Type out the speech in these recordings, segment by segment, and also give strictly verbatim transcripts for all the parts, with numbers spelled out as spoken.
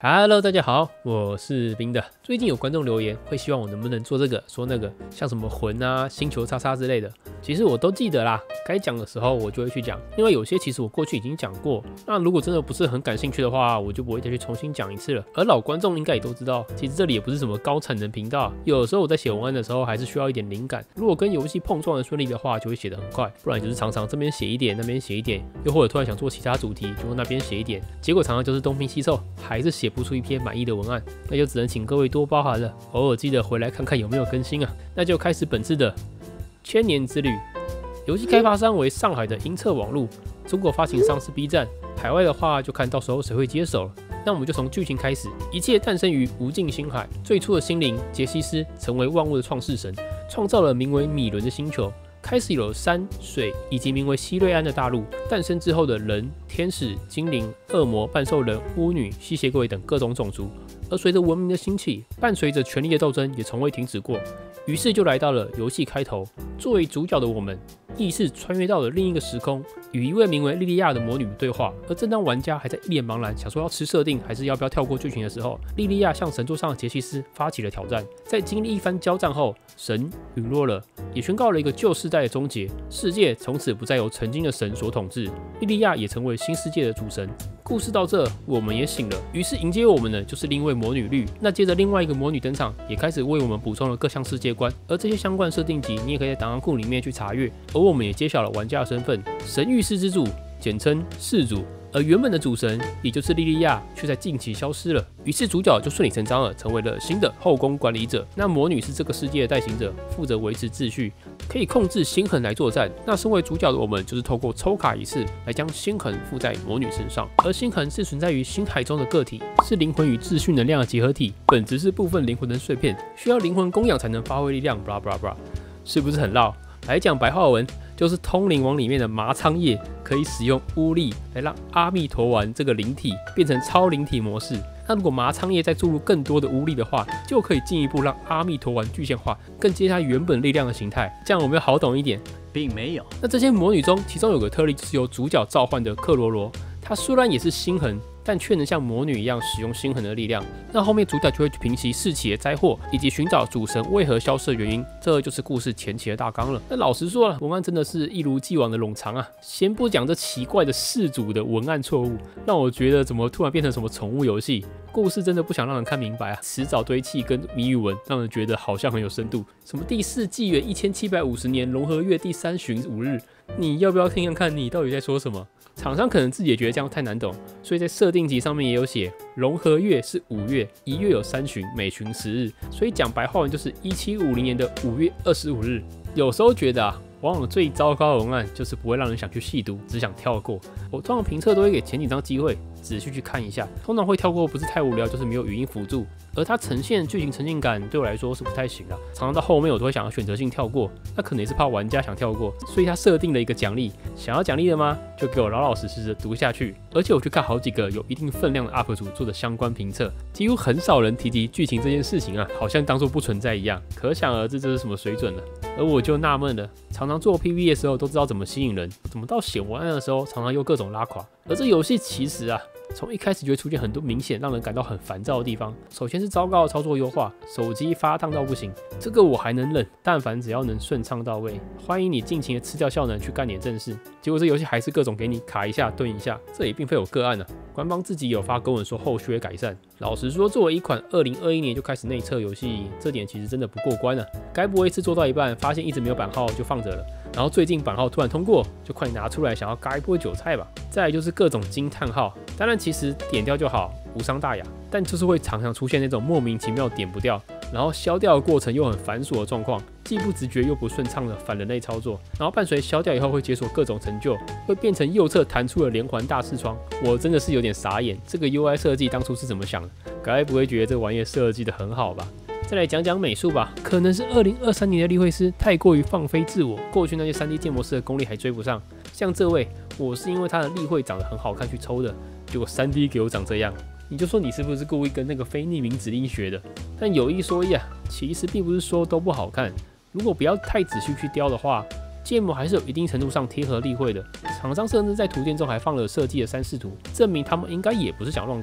Hello， 大家好，我是冰的。最近有观众留言，会希望我能不能做这个说那个，像什么魂啊、星球叉叉之类的。其实我都记得啦，该讲的时候我就会去讲，因为有些其实我过去已经讲过。那如果真的不是很感兴趣的话，我就不会再去重新讲一次了。而老观众应该也都知道，其实这里也不是什么高产能频道，有时候我在写文案的时候还是需要一点灵感。如果跟游戏碰撞的顺利的话，就会写得很快；不然就是常常这边写一点，那边写一点，又或者突然想做其他主题，就那边写一点，结果常常就是东拼西凑，还是写不出一篇满意的文案，那就只能请各位多包涵了。偶尔记得回来看看有没有更新啊。那就开始本次的千年之旅。游戏开发商为上海的英策网络，中国发行商是 B 站，海外的话就看到时候谁会接手了。那我们就从剧情开始，一切诞生于无尽星海，最初的心灵杰西斯成为万物的创世神，创造了名为米伦的星球。开始有山水以及名为西瑞安的大陆，诞生之后的人、天使、精灵、恶魔、半兽人、巫女、吸血鬼等各种种族。而随着文明的兴起，伴随着权力的斗争也从未停止过。于是就来到了游戏开头，作为主角的我们，意识穿越到了另一个时空，与一位名为莉莉亚的魔女对话。而正当玩家还在一脸茫然，想说要吃设定还是要不要跳过剧情的时候，莉莉亚向神座上的杰西斯发起了挑战。在经历一番交战后，神陨落了，也宣告了一个旧世代的终结，世界从此不再由曾经的神所统治，莉莉亚也成为新世界的主神。故事到这，我们也醒了。于是迎接我们的就是另一位魔女绿。那接着另外一个魔女登场，也开始为我们补充了各项世界观。而这些相关设定集，你也可以在档案库里面去查阅。而我们也揭晓了玩家的身份：神域世之主，简称世主。而原本的主神，也就是莉莉亚，却在近期消失了。于是主角就顺理成章了，成为了新的后宫管理者。那魔女是这个世界的代行者，负责维持秩序，可以控制星痕来作战。那身为主角的我们，就是透过抽卡仪式来将星痕附在魔女身上。而星痕是存在于星海中的个体，是灵魂与秩序能量的结合体，本质是部分灵魂的碎片，需要灵魂供养才能发挥力量。blah blah blah， 是不是很绕？来讲白话文，就是通灵王里面的麻仓叶可以使用巫力来让阿弥陀丸这个灵体变成超灵体模式。那如果麻仓叶再注入更多的巫力的话，就可以进一步让阿弥陀丸具象化，更接它原本力量的形态。这样我们要好懂一点， 并没有。 那这些魔女中，其中有个特例就是由主角召唤的克罗罗，她虽然也是星痕，但却能像魔女一样使用星痕的力量。那后面主角就会去平息世起的灾祸，以及寻找主神为何消失的原因，这就是故事前期的大纲了。那老实说了，文案真的是一如既往的冗长啊。先不讲这奇怪的事主的文案错误，让我觉得怎么突然变成什么宠物游戏？故事真的不想让人看明白啊，迟早堆砌跟谜语文，让人觉得好像很有深度。什么第四纪元一千七百五十年融合月第三旬五日，你要不要听看看你到底在说什么？厂商可能自己也觉得这样太难懂，所以在设定集上面也有写，融合月是五月，一月有三旬，每旬十日，所以讲白话文就是一七五零年的五月二十五日。有时候觉得啊，往往最糟糕的文案就是不会让人想去细读，只想跳过。我通常评测都会给前几章机会仔细去看一下，通常会跳过不是太无聊，就是没有语音辅助，而它呈现剧情沉浸感对我来说是不太行的。常常到后面我都会想要选择性跳过，那可能也是怕玩家想跳过，所以它设定了一个奖励，想要奖励的吗？就给我老老实实的读下去。而且我去看好几个有一定分量的 U P 主做的相关评测，几乎很少人提及剧情这件事情啊，好像当作不存在一样，可想而知这是什么水准了。而我就纳闷了，常常做 P V E 的时候都知道怎么吸引人，怎么到写文案的时候常常又各种拉垮。而这游戏其实啊，从一开始就会出现很多明显让人感到很烦躁的地方。首先是糟糕的操作优化，手机发烫到不行，这个我还能忍，但凡只要能顺畅到位，欢迎你尽情的吃掉效能去干点正事。结果这游戏还是各种给你卡一下顿一下，这也并非有个案啊，官方自己有发公文说后续会改善。老实说，作为一款二零二一年就开始内测游戏，这点其实真的不过关啊。该不会是做到一半发现一直没有版号就放着了，然后最近版号突然通过，就快拿出来想要嘎一波韭菜吧？再来就是各种惊叹号，当然其实点掉就好，无伤大雅，但就是会常常出现那种莫名其妙点不掉，然后消掉的过程又很繁琐的状况，既不直觉又不顺畅的反人类操作，然后伴随消掉以后会解锁各种成就，会变成右侧弹出了连环大视窗，我真的是有点傻眼，这个 U I 设计当初是怎么想的？该不会觉得这玩意设计的很好吧？再来讲讲美术吧，可能是二零二三年的立绘师太过于放飞自我，过去那些 三 D 建模师的功力还追不上。像这位，我是因为他的立绘长得很好看去抽的，结果 三 D 给我长这样，你就说你是不是故意跟那个非匿名指令学的？但有一说一啊，其实并不是说都不好看，如果不要太仔细去雕的话，建模还是有一定程度上贴合例会的。厂商甚至在图鉴中还放了设计的三视图，证明他们应该也不是想乱搞。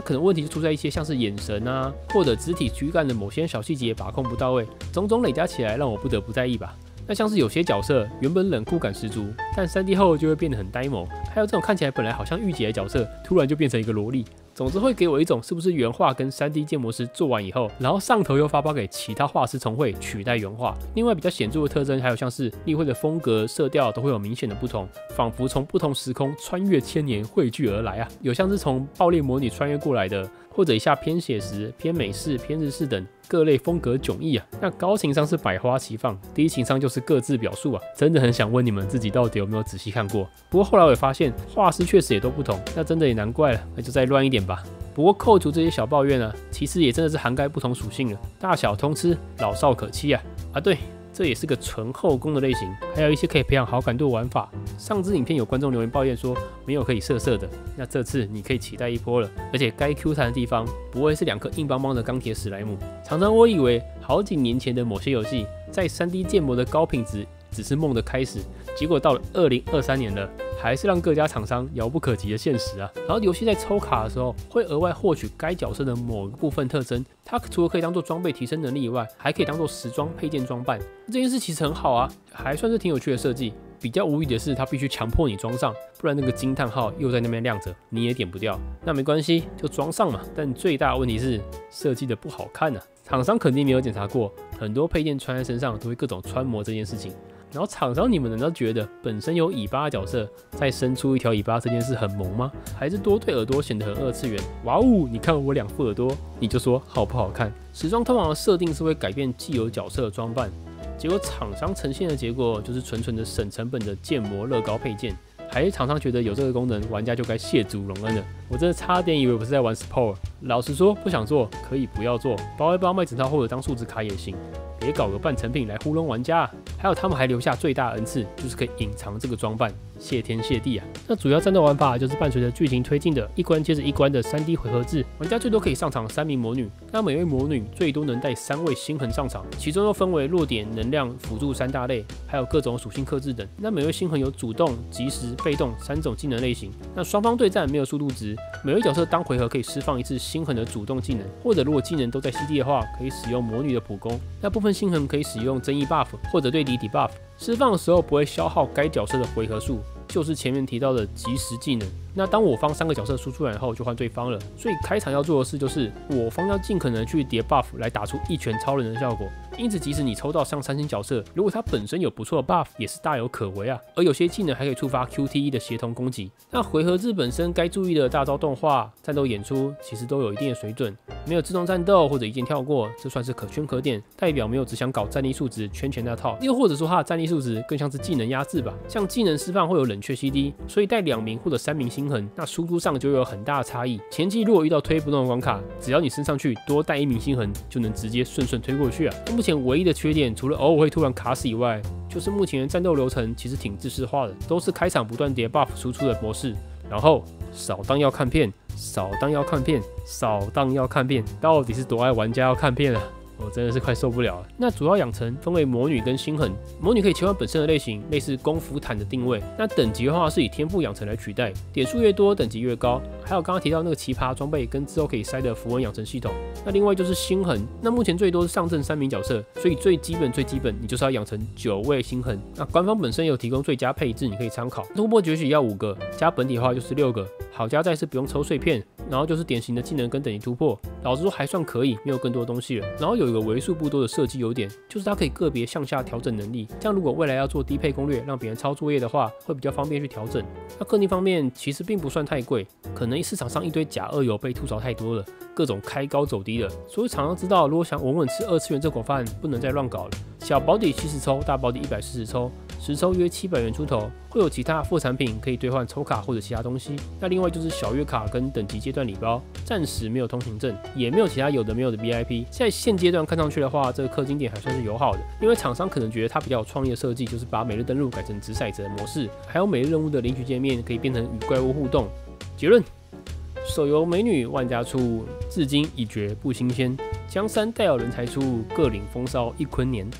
可能问题就出在一些像是眼神啊，或者肢体躯干的某些小细节把控不到位，种种累加起来让我不得不在意吧。那像是有些角色原本冷酷感十足，但 三 D 后就会变得很呆萌，还有这种看起来本来好像御姐的角色，突然就变成一个萝莉。总之会给我一种是不是原画跟 三 D 建模师做完以后，然后上头又发包给其他画师重绘取代原画。另外比较显著的特征还有像是立绘的风格、色调都会有明显的不同，仿佛从不同时空穿越千年汇聚而来啊。有像是从爆裂魔女穿越过来的，或者一下偏写实、偏美式、偏日式等各类风格迥异啊。那高情商是百花齐放，低情商就是各自表述啊。真的很想问你们自己到底有没有仔细看过？不过后来我也发现画师确实也都不同，那真的也难怪了，那就再乱一点吧。不过扣除这些小抱怨啊，其实也真的是涵盖不同属性了，大小通吃，老少可期啊。啊对，这也是个纯后宫的类型，还有一些可以培养好感度的玩法。上支影片有观众留言抱怨说没有可以色色的，那这次你可以期待一波了。而且该 Q 弹的地方不会是两颗硬邦邦的钢铁史莱姆。常常我以为好几年前的某些游戏在 三 D 建模的高品质只是梦的开始，结果到了二零二三年了，还是让各家厂商遥不可及的现实啊。然后游戏在抽卡的时候会额外获取该角色的某个部分特征，它除了可以当做装备提升能力以外，还可以当做时装配件装扮。这件事其实很好啊，还算是挺有趣的设计。比较无语的是，它必须强迫你装上，不然那个惊叹号又在那边亮着，你也点不掉。那没关系，就装上嘛。但最大的问题是设计的不好看啊，厂商肯定没有检查过，很多配件穿在身上都会各种穿模这件事情。然后厂商，你们难道觉得本身有尾巴的角色再伸出一条尾巴这件事很萌吗？还是多对耳朵显得很二次元？哇哦，你看我两副耳朵，你就说好不好看？时装通常的设定是会改变既有角色的装扮，结果厂商呈现的结果就是纯纯的省成本的建模乐高配件。还是厂商觉得有这个功能，玩家就该谢主隆恩了。我真的差点以为我是在玩 Spore。老实说，不想做可以不要做，包一包卖整套或者当数值卡也行。别搞个半成品来糊弄玩家啊！还有他们还留下最大恩赐，就是可以隐藏这个装扮，谢天谢地啊！那主要战斗玩法就是伴随着剧情推进的一关接着一关的 三 D 回合制，玩家最多可以上场三名魔女，那每位魔女最多能带三位星痕上场，其中又分为弱点、能量、辅助三大类，还有各种属性克制等。那每位星痕有主动、即时、被动三种技能类型。那双方对战没有速度值，每位角色当回合可以释放一次星痕的主动技能，或者如果技能都在 C D 的话，可以使用魔女的普攻。那部分星痕可以使用增益 buff 或者对敌 debuff， 释放的时候不会消耗该角色的回合数，就是前面提到的即时技能。那当我方三个角色输出来后，就换对方了。所以开场要做的事就是，我方要尽可能去叠 buff 来打出一拳超人的效果。因此，即使你抽到上三星角色，如果它本身有不错的 buff， 也是大有可为啊。而有些技能还可以触发 Q T E 的协同攻击。那回合制本身该注意的大招动画、战斗演出，其实都有一定的水准。没有自动战斗或者一键跳过，这算是可圈可点，代表没有只想搞战力数值圈钱那套。又或者说它的战力数值更像是技能压制吧。像技能释放会有冷却 C D， 所以带两名或者三名星痕，那输出上就有很大的差异。前期如果遇到推不动的关卡，只要你升上去多带一名星痕，就能直接顺顺推过去啊。目前唯一的缺点，除了偶尔会突然卡死以外，就是目前的战斗流程其实挺制式化的，都是开场不断叠 buff 输出的模式。然后扫荡要看片，扫荡要看片，扫荡要看片，到底是多爱玩家要看片啊？我真的是快受不了了。那主要养成分为魔女跟星痕，魔女可以切换本身的类型，类似功夫坦的定位。那等级的话是以天赋养成来取代，点数越多等级越高。还有刚刚提到那个奇葩装备跟之后可以塞的符文养成系统。那另外就是星痕，那目前最多是上阵三名角色，所以最基本最基本你就是要养成九位星痕。那官方本身有提供最佳配置，你可以参考。突破崛起要五个，加本体的话就是六个。好加在是不用抽碎片，然后就是典型的技能跟等级突破，老实说还算可以，没有更多东西了。然后有一个为数不多的设计优点，就是它可以个别向下调整能力，这样如果未来要做低配攻略，让别人抄作业的话，会比较方便去调整。那氪金方面其实并不算太贵，可能市场上一堆假二游被吐槽太多了，各种开高走低的，所以厂商知道如果想稳稳吃二次元这口饭，不能再乱搞了。小保底七十抽，大保底一百四十抽，十抽约七百元出头，会有其他副产品可以兑换抽卡或者其他东西。那另外就是小月卡跟等级阶段礼包，暂时没有通行证，也没有其他有的没有的 V I P。在现阶段看上去的话，这个氪金点还算是友好的，因为厂商可能觉得它比较有创意的设计，就是把每日登录改成掷骰子的模式，还有每日任务的领取界面可以变成与怪物互动。结论。手游美女万家出，至今已绝不新鲜。江山代有人才出，各领风骚一坤年。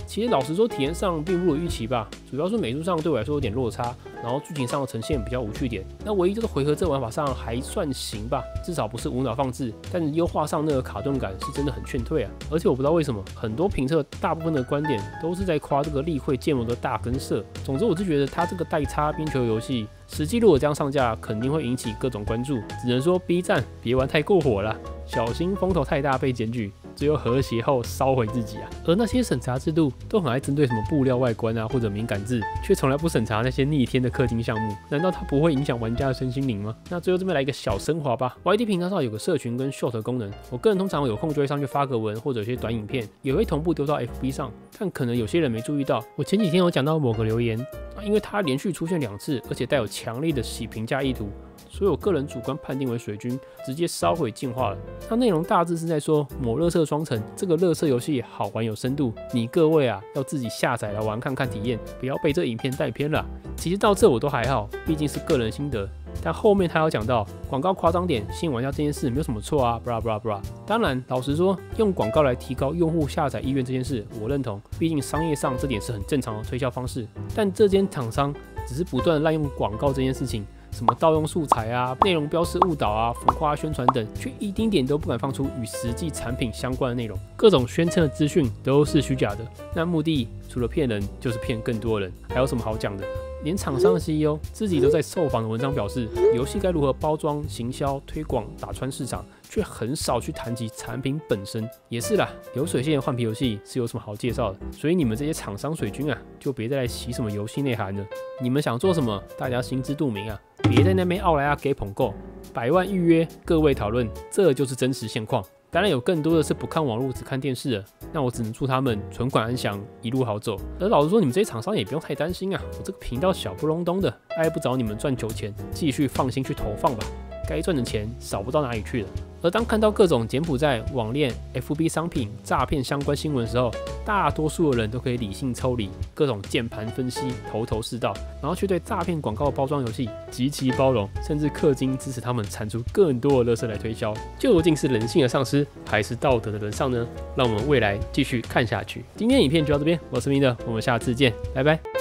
其实老实说，体验上并不如预期吧，主要是美术上对我来说有点落差，然后剧情上的呈现比较无趣点。那唯一就是回合制玩法上还算行吧，至少不是无脑放置，但优化上那个卡顿感是真的很劝退啊。而且我不知道为什么，很多评测大部分的观点都是在夸这个立绘建模的大跟色。总之，我是觉得它这个代插边球游戏，实际如果这样上架，肯定会引起各种关注。只能说 B 站别玩太过火了，小心风头太大被检举，最后和谐后烧毁自己啊！而那些审查制度都很爱针对什么布料外观啊或者敏感字，却从来不审查那些逆天的氪金项目，难道它不会影响玩家的身心灵吗？那最后这边来一个小升华吧 ，Y D 频道上有个社群跟 Short 功能，我个人通常有空就会上去发个文或者有些短影片，也会同步丢到 F B 上，但可能有些人没注意到，我前几天有讲到某个留言，因为它连续出现两次，而且带有强烈的洗评价意图。所以我个人主观判定为水军，直接烧毁进化了。那内容大致是在说，某垃圾双城这个垃圾游戏好玩有深度，你各位啊要自己下载来玩看看体验，不要被这影片带偏了。其实到这我都还好，毕竟是个人心得。但后面他有讲到广告夸张点吸引玩家这件事没有什么错啊 ，blah blah blah。当然，老实说，用广告来提高用户下载意愿这件事，我认同，毕竟商业上这点是很正常的推销方式。但这间厂商只是不断滥用广告这件事情。什么盗用素材啊、内容标示误导啊、浮夸宣传等，却一丁点都不敢放出与实际产品相关的内容，各种宣称的资讯都是虚假的。那目的除了骗人，就是骗更多人，还有什么好讲的？连厂商的 C E O 自己都在受访的文章表示，游戏该如何包装、行销、推广、打穿市场，却很少去谈及产品本身。也是啦，流水线换皮游戏是有什么好介绍的？所以你们这些厂商水军啊，就别再来洗什么游戏内涵了。你们想做什么，大家心知肚明啊，别在那边奥莱亚给捧够，百万预约，各位讨论，这就是真实现况。当然有更多的是不看网络只看电视的，那我只能祝他们存款安详，一路好走。而老实说，你们这些厂商也不用太担心啊，我这个频道小不隆咚的，碍不着你们赚酒钱，继续放心去投放吧，该赚的钱少不到哪里去了。而当看到各种柬埔寨、网恋、F B 商品诈骗相关新闻的时候，大多数的人都可以理性抽离各种键盘分析，头头是道，然后却对诈骗广告包装游戏极其包容，甚至氪金支持他们产出更多的垃圾来推销。究竟是人性的丧失，还是道德的沦丧呢？让我们未来继续看下去。今天影片就到这边，我是明德，我们下次见，拜拜。